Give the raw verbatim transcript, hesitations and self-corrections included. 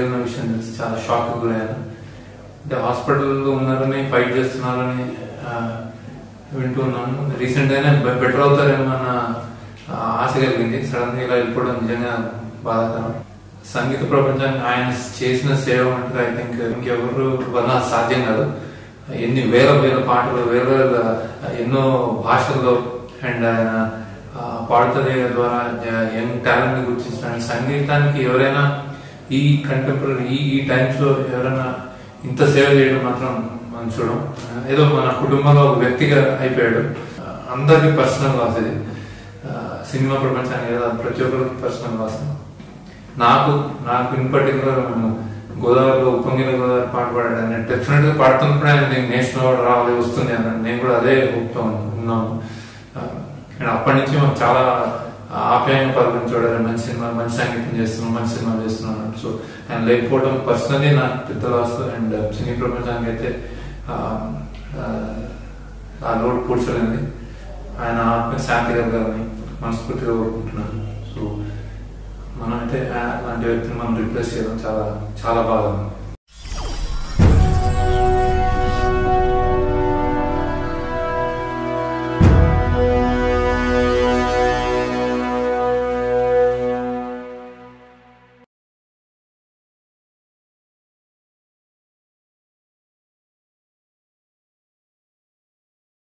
లేదన్న విషయం తెలిసి చాలా షాక్ గురయ్యాను. అంటే హాస్పిటల్లో ఉన్నారని, ఫైట్ చేస్తున్నారని వింటున్నాను. రీసెంట్ గానే బెటర్ అవుతారేమో అన్న ఆశ కలిగింది. సడన్ గా ఇలా వెళ్ళిపోవడం నిజంగా బాధాకరం. సంగీత ప్రపంచానికి ఆయన చేసిన సేవ అంటే ఐ థింక్ ఇంకెవరు వల్ల సాధ్యం కాదు. ఎన్ని వేల వేల పాటలు, వేల వేల ఎన్నో భాషల్లో అండ్ ఆయన పాడుతదే ద్వారా యంగ్ టాలెంట్ ని గుర్తించడానికి, సంగీతానికి ఎవరైనా ఈ కంటెంపరీ ఈ ఈ టైమ్స్ లో ఎవరైనా ఇంత సేవ చేయడం మాత్రం మనం చూడం. ఏదో మన కుటుంబంలో ఒక వ్యక్తిగా అయిపోయాడు. అందరికి పర్సనల్ లాస్ ఇది. సినిమా ప్రపంచానికి కదా ప్రతి ఒక్కరికి పర్సనల్ లాస్. నాకు నాకు ఇన్ పర్టికులర్ మేము గోదావరిలో ఉప్పొంగిన గోదావరి పాట పాడాడు. డెఫినెట్ గా పాడుతున్నప్పుడు ఆయన నేను నేషనల్ అవార్డు రావాలి వస్తుంది అన్నాడు. నేను కూడా అదే ఊపుతా ఉన్నాను. అండ్ అప్పటి నుంచి మాకు చాలా ఆప్యాయంగా పలకరించాడు. మంచి సినిమా, మంచి సంగీతం చేస్తున్నాం, మంచి సినిమా చేస్తున్నాను. సో ఆయన లేకపోవడం పర్సనలీ నాకు పెద్ద లాస్. అండ్ సినీ ప్రపంచానికి అయితే ఆ లోడ్ పూడ్చలేంది. ఆయన ఆత్మ శాంతి కలగాలని మనస్ఫూర్తిగా కోరుకుంటున్నాను. సో మనం అయితే అలాంటి వ్యక్తిని మనం రిప్లేస్ చేయడం చాలా చాలా బాగా ఉంది.